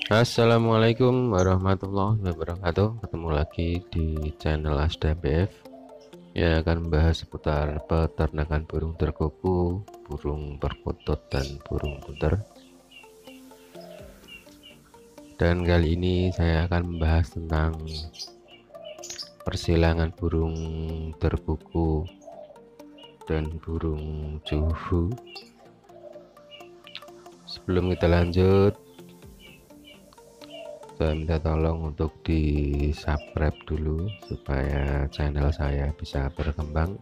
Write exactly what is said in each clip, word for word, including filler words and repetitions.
Assalamualaikum warahmatullahi wabarakatuh. Ketemu lagi di channel Asda B F yang akan membahas seputar peternakan burung terkuku, burung perkutut, dan burung puter. Dan kali ini saya akan membahas tentang persilangan burung terkuku dan burung juhu. Sebelum kita lanjut, saya minta tolong untuk di subscribe dulu supaya channel saya bisa berkembang,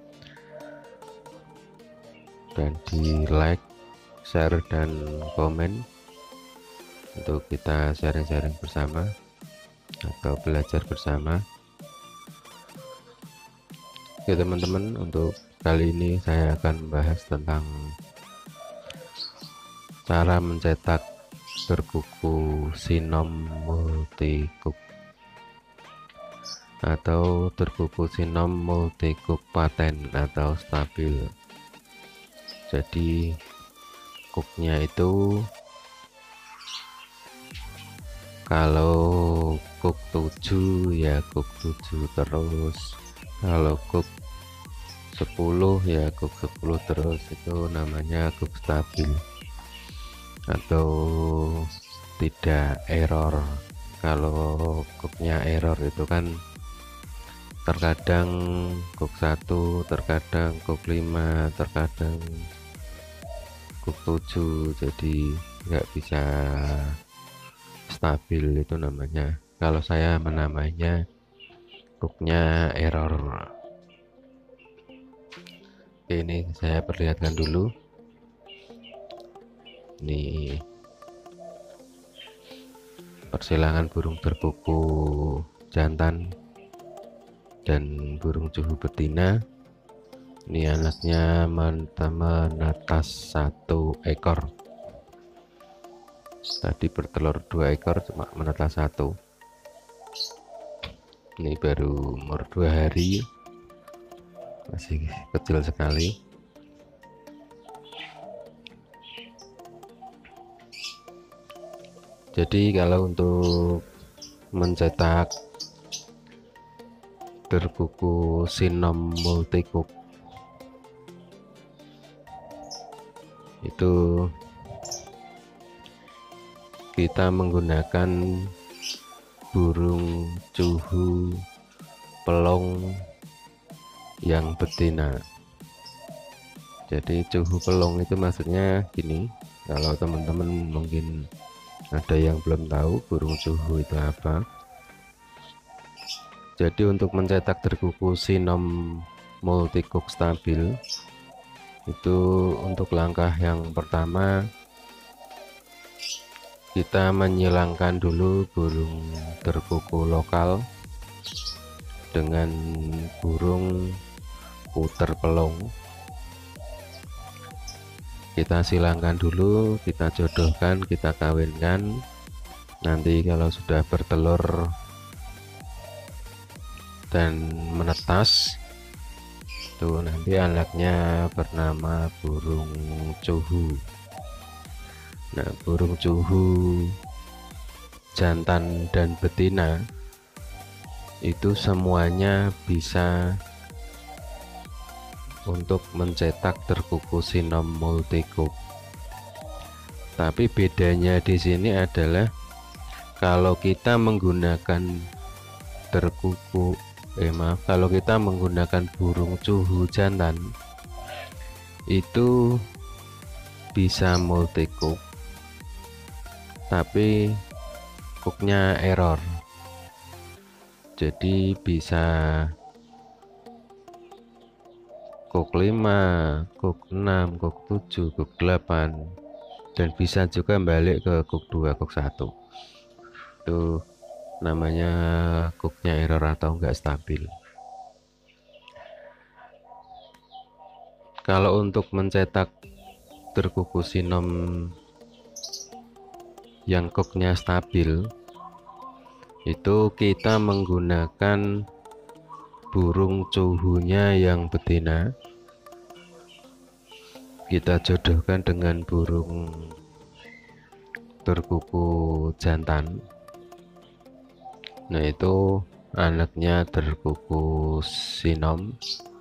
dan di like, share, dan komen untuk kita sharing-sharing bersama atau belajar bersama. Oke teman-teman, untuk kali ini saya akan membahas tentang cara mencetak terkuku sinom multicook atau terkuku sinom multicook paten atau stabil. Jadi cooknya itu kalau cook tujuh ya cook tujuh terus, kalau cook sepuluh ya cook sepuluh terus, itu namanya cook stabil atau tidak error. Kalau cooknya error itu kan terkadang cook satu, terkadang cook lima, terkadang cook tujuh, jadi nggak bisa stabil, itu namanya, kalau saya menamainya cooknya error. Oke, ini saya perlihatkan dulu. Ini persilangan burung terkuku jantan dan burung juhu betina. Ini anaknya menetas satu ekor. Tadi bertelur dua ekor, cuma menetas satu. Ini baru umur dua hari, masih kecil sekali. Jadi kalau untuk mencetak terkuku sinom multicook itu kita menggunakan burung juhu pelong yang betina. Jadi juhu pelong itu maksudnya gini, kalau teman-teman mungkin ada yang belum tahu burung juhu itu apa. Jadi untuk mencetak terkuku sinom multicook stabil itu, untuk langkah yang pertama kita menyilangkan dulu burung terkuku lokal dengan burung puter pelong. Kita silangkan dulu, kita jodohkan, kita kawinkan. Nanti kalau sudah bertelur dan menetas, tuh nanti anaknya bernama burung juhu. Nah, burung juhu jantan dan betina itu semuanya bisa untuk mencetak terkuku sinom multicook. Tapi bedanya di sini adalah kalau kita menggunakan terkuku eh maaf kalau kita menggunakan burung juhu jantan itu bisa multicook tapi cooknya error. Jadi bisa cook lima, cook enam, cook tujuh, cook delapan, dan bisa juga balik ke cook dua, cook satu. Itu namanya cooknya error atau enggak stabil. Kalau untuk mencetak terkuku sinom yang cooknya stabil itu kita menggunakan burung juhunya yang betina, kita jodohkan dengan burung terkuku jantan. Nah, itu anaknya terkuku sinom.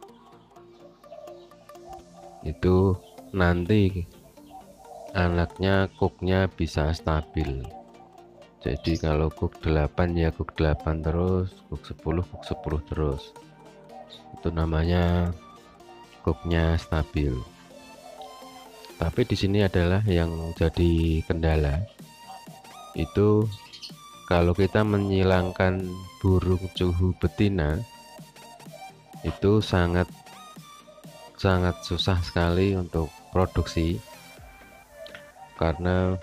Itu nanti anaknya cooknya bisa stabil. Jadi kalau cook delapan ya cook delapan terus, cook sepuluh cook sepuluh terus. Itu namanya cooknya stabil. Tapi di sini adalah yang jadi kendala. Itu kalau kita menyilangkan burung cuhu betina, itu sangat sangat susah sekali untuk produksi, karena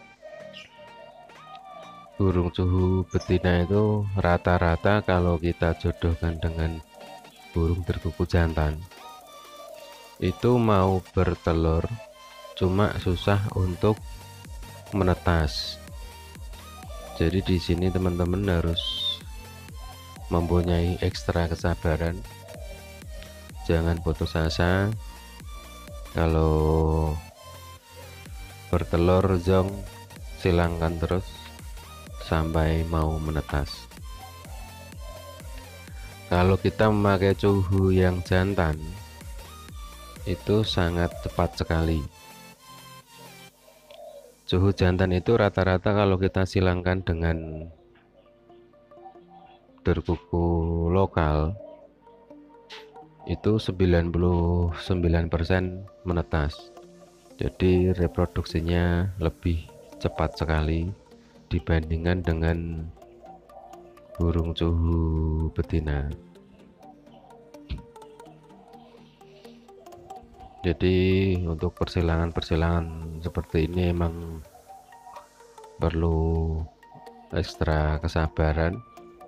burung cuhu betina itu rata-rata kalau kita jodohkan dengan burung terkuku jantan, itu mau bertelur cuma susah untuk menetas. Jadi di sini teman-teman harus mempunyai ekstra kesabaran, jangan putus asa. Kalau bertelur zong, silangkan terus sampai mau menetas. Kalau kita memakai cuhu yang jantan, itu sangat cepat sekali. Cuhu jantan itu rata-rata kalau kita silangkan dengan terkuku lokal, itu sembilan puluh sembilan persen menetas. Jadi reproduksinya lebih cepat sekali dibandingkan dengan burung cuhu betina. Jadi untuk persilangan-persilangan seperti ini emang perlu ekstra kesabaran,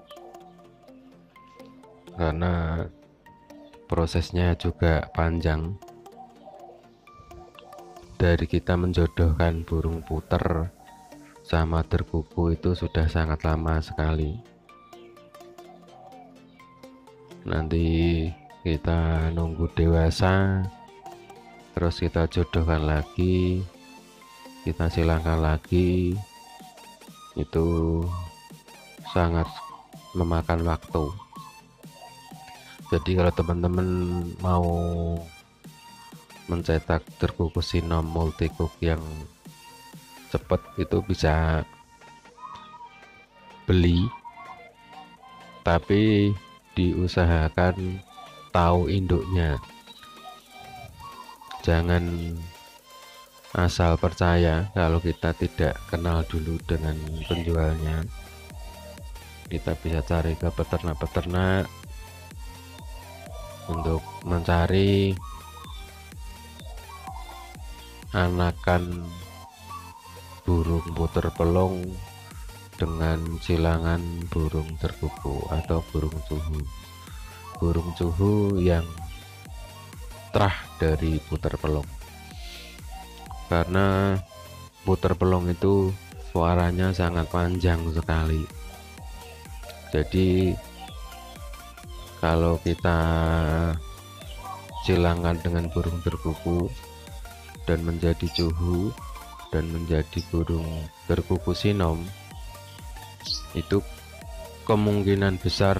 karena prosesnya juga panjang. Dari kita menjodohkan burung puter sama terkuku itu sudah sangat lama sekali. Nanti kita nunggu dewasa, terus kita jodohkan lagi, kita silangkan lagi, itu sangat memakan waktu. Jadi kalau teman-teman mau mencetak terkuku sinom multicook yang cepat, itu bisa beli, tapi diusahakan tahu induknya. Jangan asal percaya kalau kita tidak kenal dulu dengan penjualnya. Kita bisa cari ke peternak-peternak untuk mencari anakan burung puter pelong dengan silangan burung terkuku atau burung cuhu. Burung cuhu yang terah dari puter pelong, karena puter pelong itu suaranya sangat panjang sekali. Jadi kalau kita silangkan dengan burung terkuku dan menjadi cuhu dan menjadi burung terkuku sinom, itu kemungkinan besar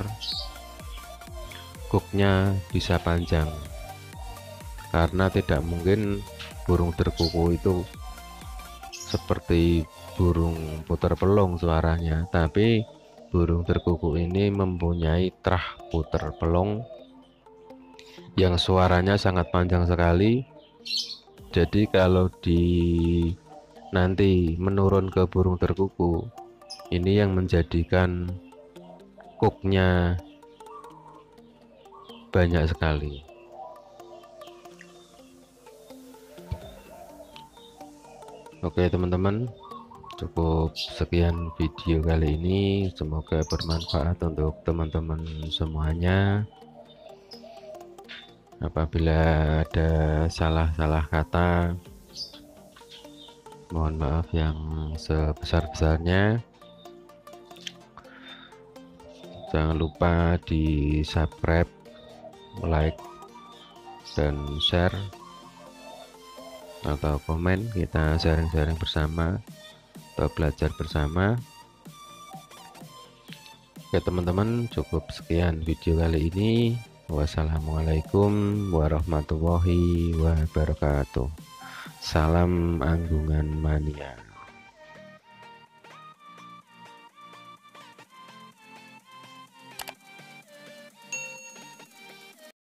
cooknya bisa panjang, karena tidak mungkin burung terkuku itu seperti burung puter pelong suaranya, tapi burung terkuku ini mempunyai terah puter pelong yang suaranya sangat panjang sekali. Jadi kalau di nanti menurun ke burung terkuku, ini yang menjadikan cooknya banyak sekali. Oke teman-teman, cukup sekian video kali ini, semoga bermanfaat untuk teman-teman semuanya. Apabila ada salah-salah kata, mohon maaf yang sebesar-besarnya. Jangan lupa di subscribe, like, dan share atau komen, kita sharing-sharing bersama. kita belajar bersama. Oke teman-teman, cukup sekian video kali ini. Wassalamualaikum warahmatullahi wabarakatuh. Salam Anggungan Mania.